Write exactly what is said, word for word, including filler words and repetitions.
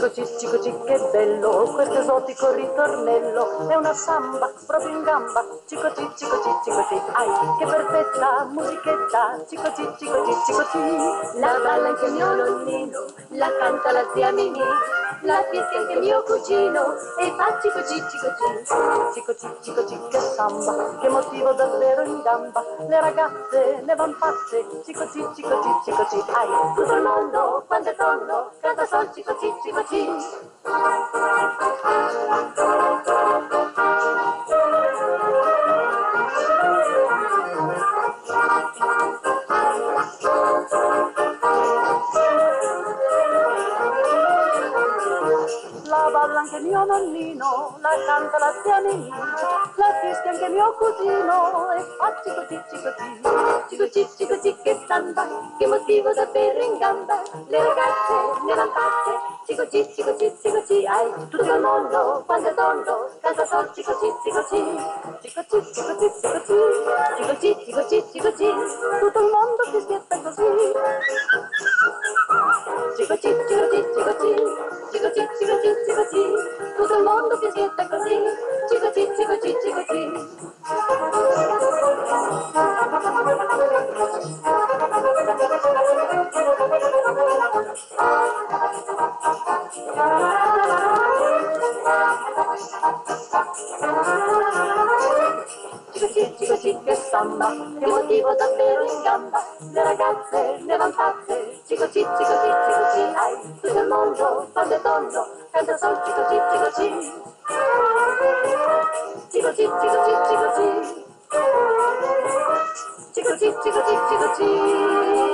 Cicoci, cicoci, che bello, questo esotico ritornello, è una samba proprio in gamba, cicoci, cicoci, cicoci, ai, che perfetta musichetta, cicoci, cicoci, cicoci, la balla anche mio nonnino, la canta la zia Mimì, la fischia anche mio cugino, e fa cicoci, cicoci, cicoci, cicoci, che samba, che motivo davvero in gamba, le ragazze ne van pazze, cicoci, cicoci, cicoci, ai, tutto il mondo quando è tondo, canta sol cicoci, cicoci. La balla anche mio nonnino, la canta la zia Mimì, la fischia anche mio cugino, e fa cicoci, cicoci, cicoci, cicoci, che samba, che motivo davvero in gamba, le ragazze ne van pazze, cicoci, cicoci, cicoci, ai, tutto il mondo quando è tondo, canta sol cicoci, cicoci, cicoci, cicoci, cicoci, cicoci, cicoci, cicoci, tutto il mondo si schietta così. Cicoci, cicoci, cicoci, cicoci, cicoci, cicoci, tutto il mondo fischietta così, cicoci, cicoci, cicoci. Cicoci, cicoci, che samba, che motivo davvero in gamba, le ragazze ne van pazze, cicoci, cicoci, cicoci, ai, tutto il mondo quando è tondo, canta sol cicoci, cicoci, cicoci, cicoci, cicoci, cicoci, cicoci, cicoci.